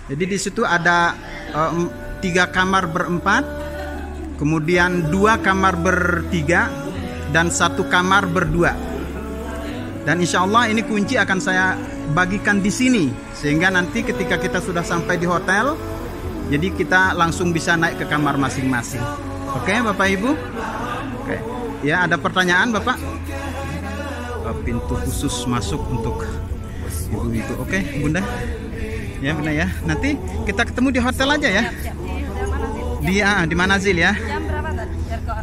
Jadi di situ ada 3 kamar berempat, kemudian 2 kamar bertiga, dan 1 kamar berdua. Dan insya Allah ini kunci akan saya bagikan di sini, sehingga nanti ketika kita sudah sampai di hotel, jadi kita langsung bisa naik ke kamar masing-masing. Oke, Bapak Ibu? Oke. Ya, ada pertanyaan, Bapak? Pintu khusus masuk untuk ibu-ibu. Oke, Bunda? Ya, Bunda ya. Nanti kita ketemu di hotel aja ya. Di Manazil ya. Jam berapa tadi?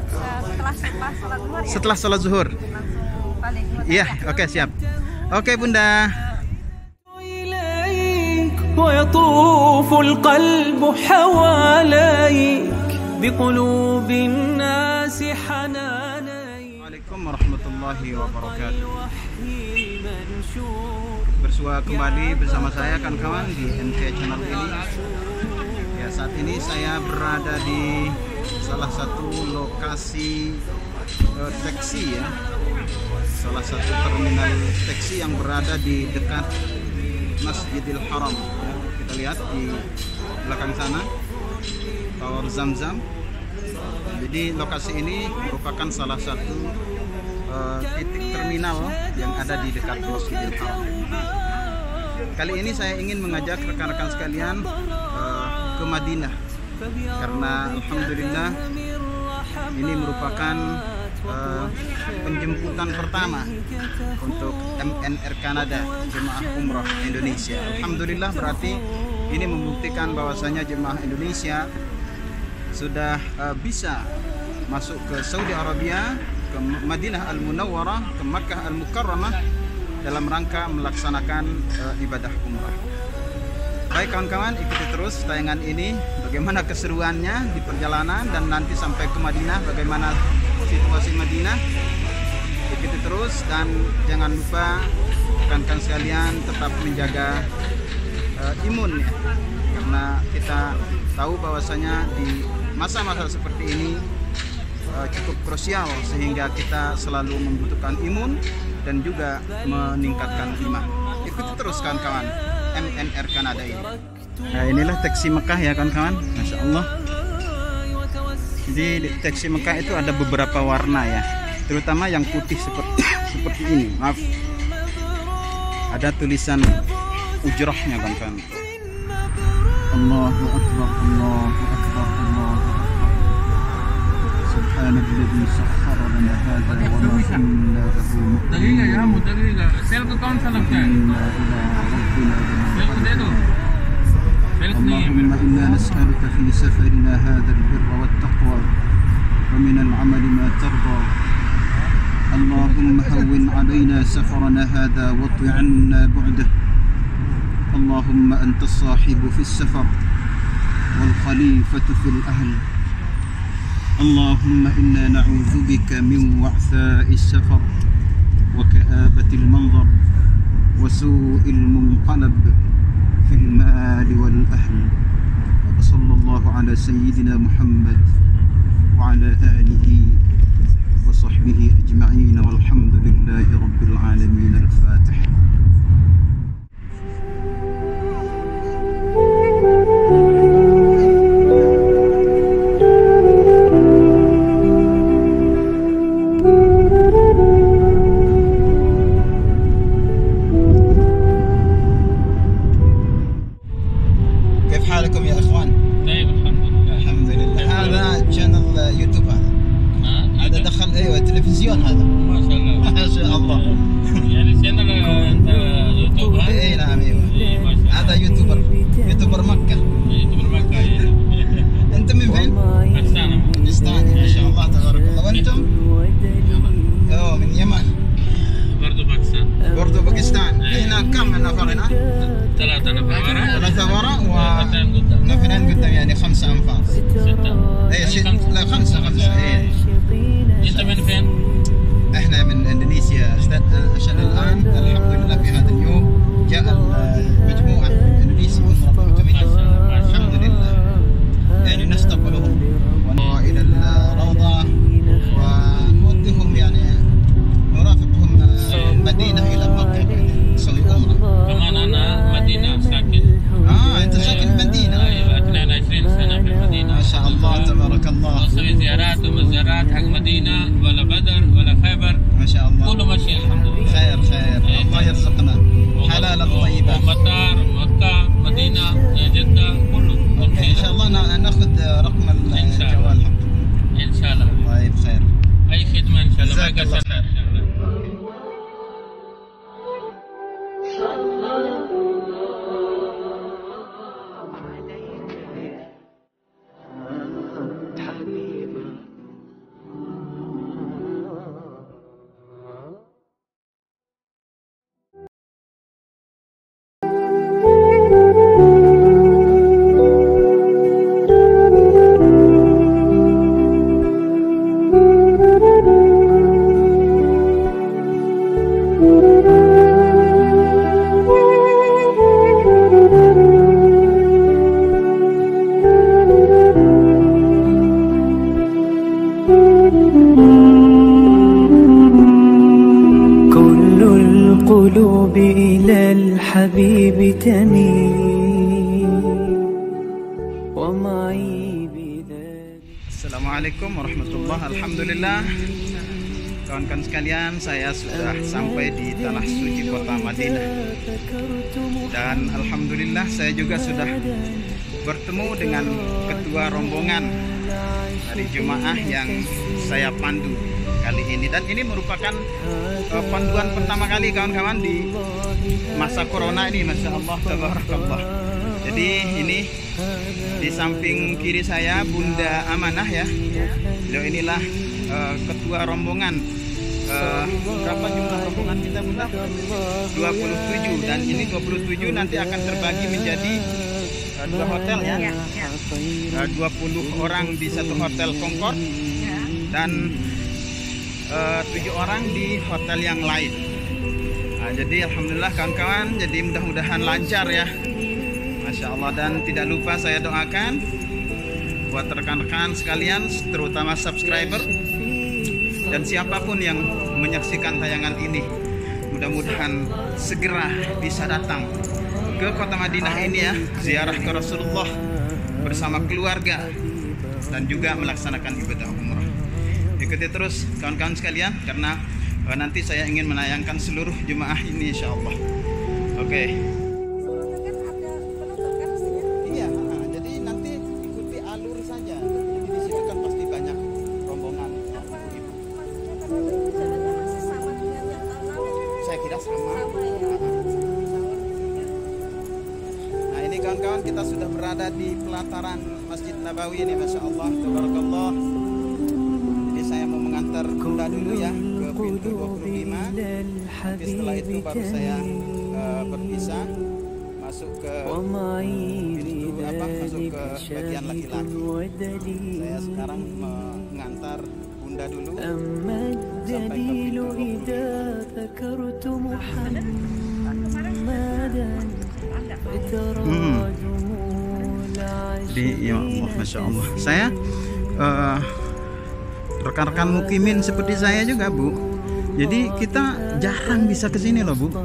Setelah sholat zuhur. Iya, oke, siap. Oke, Bunda. ويطوف القلب حواليك بقلوب الناس حنانيك. Waalaikumsalam warahmatullahi wabarakatuh. Bersua kembali bersama saya kawan-kawan di NK Channel ini. Ya, saat ini saya berada di salah satu lokasi taksi ya. Salah satu terminal taksi yang berada di dekat Masjidil Haram. Kita lihat di belakang sana Tower Zamzam. Jadi lokasi ini merupakan salah satu titik terminal yang ada di dekat Masjidil Haram. Kali ini saya ingin mengajak rekan-rekan sekalian ke Madinah, karena alhamdulillah ini merupakan penjemputan pertama untuk MNR Kanada, Jemaah Umrah Indonesia. Alhamdulillah, berarti ini membuktikan bahwasanya jemaah Indonesia sudah bisa masuk ke Saudi Arabia, ke Madinah Al-Munawwarah, ke Makkah Al-Mukarramah dalam rangka melaksanakan ibadah umrah. Baik kawan-kawan, ikuti terus tayangan ini, bagaimana keseruannya di perjalanan, dan nanti sampai ke Madinah bagaimana situasi Madinah. Ikuti terus, dan jangan lupa rekan-rekan sekalian tetap menjaga imun ya, karena kita tahu bahwasanya di masa-masa seperti ini cukup krusial, sehingga kita selalu membutuhkan imun dan juga meningkatkan iman. Ikuti terus kawan-kawan MNR Kanada ini. Nah, inilah taksi Mekah ya kawan-kawan, Masya Allah. Jadi di taksi Mekah itu ada beberapa warna ya, terutama yang putih seperti ini. Maaf, ada tulisan ujrahnya kawan-kawan. Allahu Akbar, Allahu Akbar, Allahu Akbar. Subhanalladzi sakhkhara lana hadza wa ma kunna lahu muqrinin. Cell का कौन सा लगता है? सेल को दे दो। اللهم إنا نسألك في سفرنا هذا البر والتقوى ومن العمل ما ترضى. اللهم هون علينا سفرنا هذا واطو عنا بعده. اللهم أنت الصاحب في السفر والخليفة في الأهل. اللهم إنا نعوذ بك من وعثاء السفر وكآبة المنظر وسوء المنقلب في المال والأهل. وصلى الله على سيدنا محمد وعلى آله وصحبه أجمعين والحمد لله رب العالمين. الفاتح. حالكم يا اخوان؟ طيب الحمد لله. الحمد لله. هذا شانل يوتيوب هذا دخل ايوه تلفزيون هذا. ما شاء الله. ما شاء الله. يعني شانل انت يوتيوب؟ اي نعم ايوه. ما شاء الله. هذا يوتيوبر مكة. يوتيوبر مكة. انت من فين؟ باكستان. باكستان ما شاء الله تبارك الله. وانتم؟ اوه من اليمن. برضو باكستان. برضو باكستان. هنا كم نفر هنا؟ 3 نفر ورا. 3 وراء ونفرين قدام. ونفرين قدام، يعني 5 أنفار. 6. لا 5 ايه. انت من فين؟ احنا من اندونيسيا عشان الان الحمد لله في هذا اليوم جاء المجموعه من اندونيسيا الحمد لله، يعني نستقبلهم الى الروضه ونودهم، يعني نرافقهم المدينه الى مكه نصلي عمره. كمان انا مدينه ساكن. انت ساكن حق مدينة ولا بدر ولا خيبر. ما شاء الله. كله ماشي الحمد لله. خير الله يرزقنا حلالا طيبا. مطار مكة مدينة جدة كله. إن شاء الله ناخذ رقم الجوال. إن شاء الله. طيب خير. أي خدمة إن شاء الله. جزاك الله خير. القلوب إلى الحبيب تميل ومعي بذلك. Assalamualaikum warahmatullahi. Alhamdulillah, kawan-kawan sekalian, saya sudah sampai di tanah suci kota Madinah. Dan alhamdulillah saya juga sudah bertemu dengan ketua rombongan dari jemaah yang saya pandu kali ini. Dan ini merupakan panduan pertama kali kawan-kawan di masa corona ini. Masya Allah, tabarakallah. Jadi ini di samping kiri saya Bunda Amanah ya. Beliau inilah ketua rombongan. Berapa jumlah rombongan kita Bunda? 27. Dan ini 27 nanti akan terbagi menjadi 2 hotel ya. 20 orang di satu hotel Concord dan 7 orang di hotel yang lain. Nah, jadi alhamdulillah kawan-kawan, jadi mudah-mudahan lancar ya. Masya Allah. Dan tidak lupa saya doakan buat rekan-rekan sekalian, terutama subscriber dan siapapun yang menyaksikan tayangan ini, mudah-mudahan segera bisa datang ke kota Madinah ini ya, ziarah ke Rasulullah bersama keluarga dan juga melaksanakan ibadah umrah. Ikuti terus kawan-kawan sekalian, karena nanti saya ingin menayangkan seluruh jemaah ini insya Allah. Oke. Iya, jadi nanti ikuti alur saja. Jadi di situ kan pasti banyak rombongan ibu. Saya kira sama. Nah ini kawan-kawan, kita sudah berada di pelataran Masjid Nabawi ini, Masya Allah, tabarakallah. Saya mau mengantar Bunda dulu ya ke pintu 25. Nanti setelah itu baru saya berpisah masuk ke pintu masuk ke bagian laki-laki. Saya sekarang mengantar Bunda dulu sampai ke pintu 25. Jadi ya Allah, Masya Allah. Saya rekan-rekan mukimin seperti saya juga Bu. Jadi kita jarang bisa ke sini loh Bu.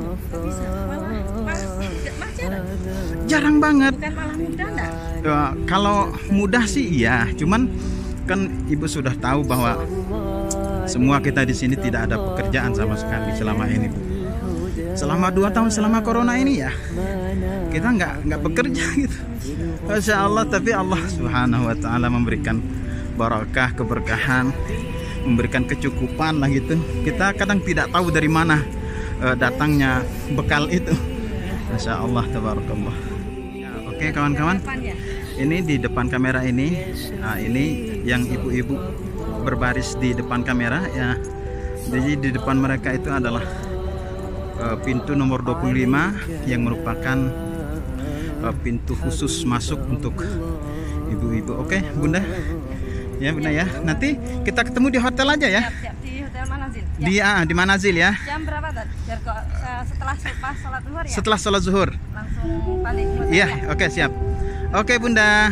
Jarang banget. Bukan malah mudah enggak? Kalau mudah sih iya, cuman kan Ibu sudah tahu bahwa semua kita di sini tidak ada pekerjaan sama sekali selama ini Bu. Selama 2 tahun selama corona ini ya, kita nggak bekerja gitu. Masya Allah, tapi Allah Subhanahu Wa Taala memberikan barakah, keberkahan, memberikan kecukupan lah gitu. Kita kadang tidak tahu dari mana datangnya bekal itu. Masya Allah, tabarakallah. Ya, oke kawan-kawan, ini di depan kamera ini, nah ini yang ibu-ibu berbaris di depan kamera ya. Jadi di depan mereka itu adalah pintu nomor 25 yang merupakan pintu khusus masuk untuk ibu-ibu. Oke Bunda. Ya Bunda ya, nanti kita ketemu di hotel aja ya. Siap, di hotel Manazil. Di Manazil ya. Jam berapa tadi? Biar kok setelah sholat zuhur ya. Setelah sholat zuhur. Langsung balik. Iya, oke siap. Oke Bunda.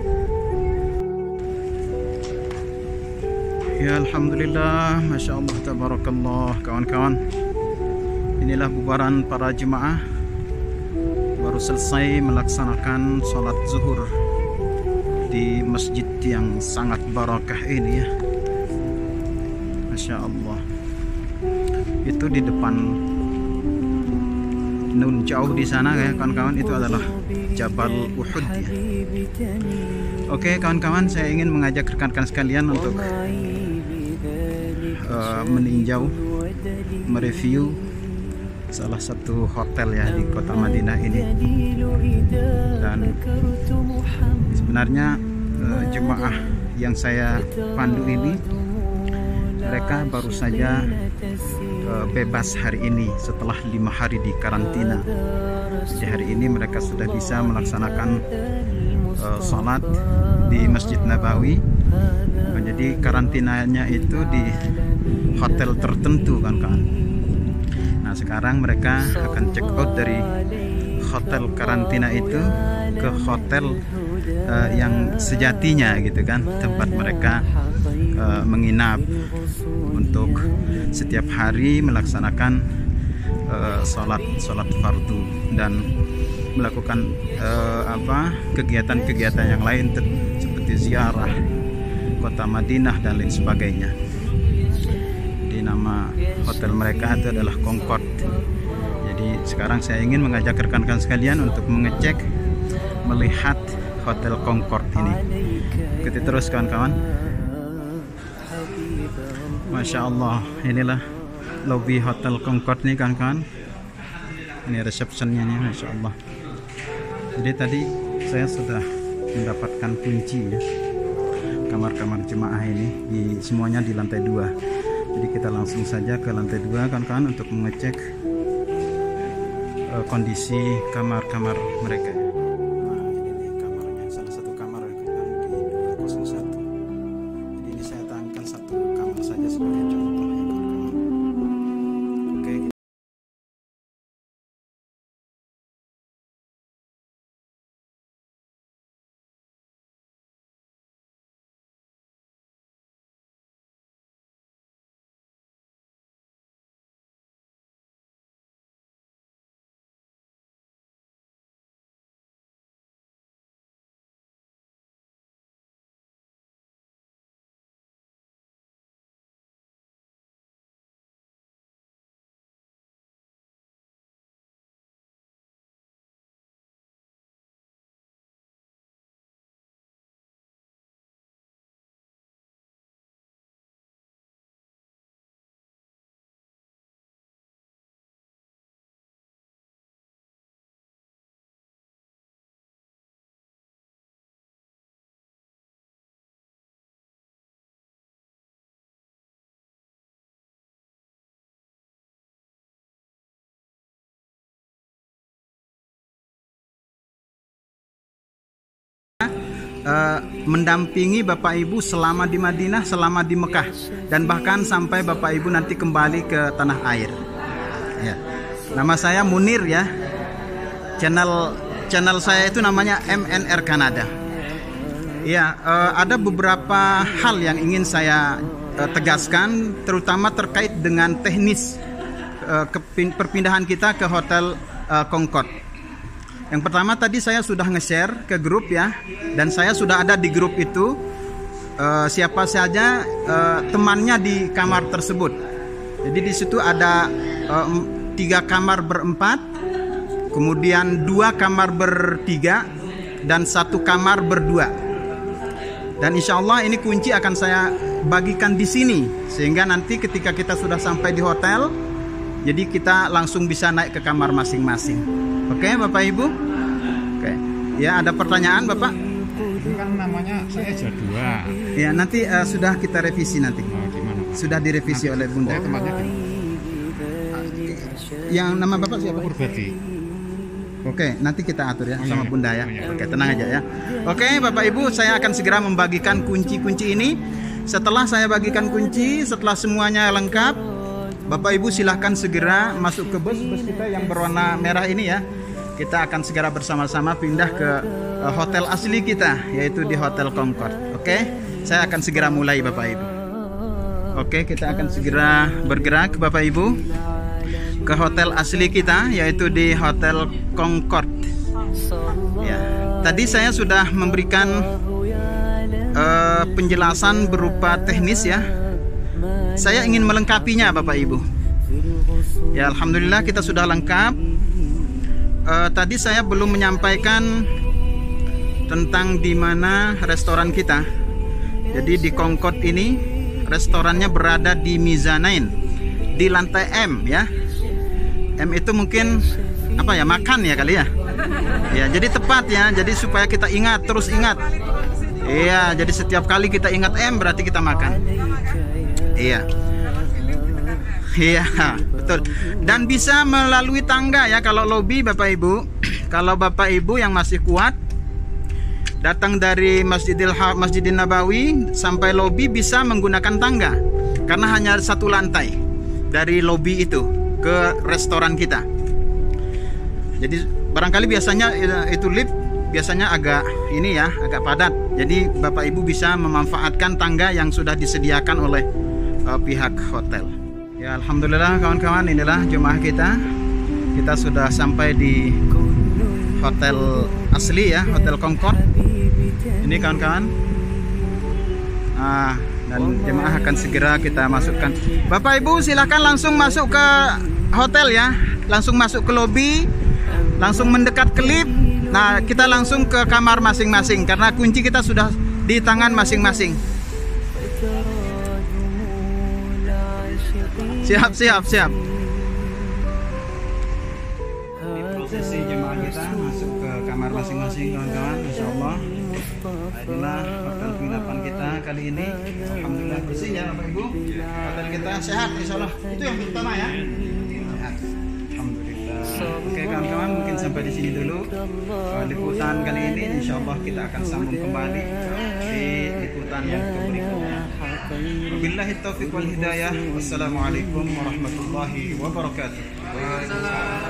Ya alhamdulillah, Masya Allah, tabarakallah kawan-kawan. Inilah bubaran para jemaah. Baru selesai melaksanakan sholat zuhur di masjid yang sangat barakah ini ya. Masya Allah. Itu di depan nun jauh di sana ya kawan-kawan, itu adalah Jabal Uhud ya. Oke kawan-kawan, saya ingin mengajak rekan-rekan sekalian untuk meninjau, mereview salah satu hotel ya di kota Madinah ini. Dan sebenarnya jemaah yang saya pandu ini, mereka baru saja bebas hari ini setelah 5 hari di karantina. Jadi hari ini mereka sudah bisa melaksanakan sholat di Masjid Nabawi. Jadi karantinanya itu di hotel tertentu kan. Nah sekarang mereka akan check out dari hotel karantina itu ke hotel yang sejatinya gitu kan, tempat mereka menginap untuk setiap hari melaksanakan sholat fardu dan melakukan kegiatan-kegiatan yang lain seperti ziarah kota Madinah dan lain sebagainya. Di nama hotel mereka itu adalah Concord. Jadi sekarang saya ingin mengajak rekan-rekan sekalian untuk mengecek, melihat hotel Concord ini. Ikuti terus kawan-kawan. Masya Allah, inilah lobby hotel Concord nih kawan-kawan. Ini resepsionnya nih, Masya Allah. Jadi tadi saya sudah mendapatkan kunci ya, kamar-kamar jemaah ini semuanya di lantai 2. Jadi kita langsung saja ke lantai 2 kawan-kawan untuk mengecek kondisi kamar-kamar mereka. Nah ini nih kamarnya, salah satu kamar di 201. Jadi ini saya tampilkan satu kamar saja sebagai contoh ya kawan-kawan. Oke. Mendampingi Bapak Ibu selama di Madinah, selama di Mekah, dan bahkan sampai Bapak Ibu nanti kembali ke tanah air ya. Nama saya Munir ya, channel saya itu namanya MNR Canada ya. Ada beberapa hal yang ingin saya tegaskan, terutama terkait dengan teknis perpindahan kita ke hotel Concord. Yang pertama tadi saya sudah nge-share ke grup ya, dan saya sudah ada di grup itu siapa saja temannya di kamar tersebut. Jadi di situ ada 3 kamar berempat, kemudian 2 kamar bertiga, dan 1 kamar berdua. Dan insya Allah ini kunci akan saya bagikan di sini, sehingga nanti ketika kita sudah sampai di hotel, jadi kita langsung bisa naik ke kamar masing-masing. Oke Bapak Ibu. Oke. Ya, ada pertanyaan Bapak? Itu kan namanya saya Jadua. Ya, nanti sudah kita revisi nanti. Gimana? Sudah direvisi oleh Bunda. Tempatnya Yang nama Bapak siapa? Purbadi. Oke, nanti kita atur ya sama iya. Bunda ya. Iya. Oke, tenang aja ya. Oke, Bapak Ibu, saya akan segera membagikan kunci-kunci ini. Setelah saya bagikan kunci, setelah semuanya lengkap, Bapak Ibu silahkan segera masuk ke bus kita yang berwarna merah ini ya. Kita akan segera bersama-sama pindah ke hotel asli kita, yaitu di Hotel Concord. Oke, saya akan segera mulai Bapak Ibu. Oke, kita akan segera bergerak Bapak Ibu ke hotel asli kita, yaitu di Hotel Concord. Ya, tadi saya sudah memberikan penjelasan berupa teknis ya, saya ingin melengkapinya Bapak Ibu. Ya, alhamdulillah kita sudah lengkap. Tadi saya belum menyampaikan tentang di mana restoran kita. Jadi di Concord ini restorannya berada di Mizanain, di lantai M ya. M itu mungkin apa ya, makan ya kali ya. Ya, jadi tepat ya. Jadi supaya kita ingat, terus ingat. Iya, jadi setiap kali kita ingat M berarti kita makan. Iya. Iya, betul. Dan bisa melalui tangga ya kalau lobby Bapak Ibu. Kalau Bapak Ibu yang masih kuat datang dari Masjidin Nabawi sampai lobby bisa menggunakan tangga, karena hanya satu lantai dari lobby itu ke restoran kita. Jadi barangkali biasanya itu lift biasanya agak ini ya, agak padat. Jadi Bapak Ibu bisa memanfaatkan tangga yang sudah disediakan oleh pihak hotel. Ya, alhamdulillah kawan-kawan, inilah jemaah kita. Kita sudah sampai di hotel asli ya, Hotel Concord. Ini kawan-kawan. Dan jemaah akan segera kita masukkan. Bapak Ibu silakan langsung masuk ke hotel ya. Langsung masuk ke lobby, langsung mendekat ke lift. Nah, kita langsung ke kamar masing-masing karena kunci kita sudah di tangan masing-masing. Siap. Prosesi jemaah kita masuk ke kamar masing-masing kawan-kawan, insyaallah. Inilah hotel penginapan kita kali ini. Alhamdulillah bersih ya Bapak Ibu. Hotel kita sehat insyaallah. Itu yang pertama ya. Sehat. Alhamdulillah. Oke kawan-kawan, mungkin sampai di sini dulu liputan kali ini. Insyaallah kita akan sambung kembali di liputan yang berikutnya. Wabillahi taufiq wal hidayah. Wassalamualaikum warahmatullahi wabarakatuh.